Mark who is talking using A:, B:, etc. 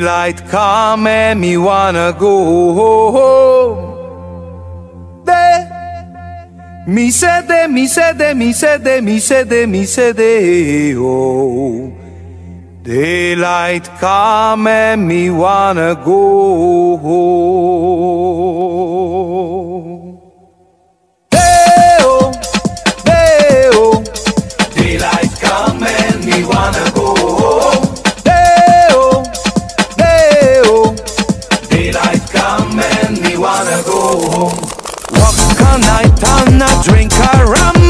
A: Daylight come and me wanna go home. Me said, oh. Daylight come and me wanna go home. Hey oh, hey oh. Daylight come and me wanna go home. Hey oh, hey oh. Daylight come and me wanna go home. Walk all night and I drink a rum.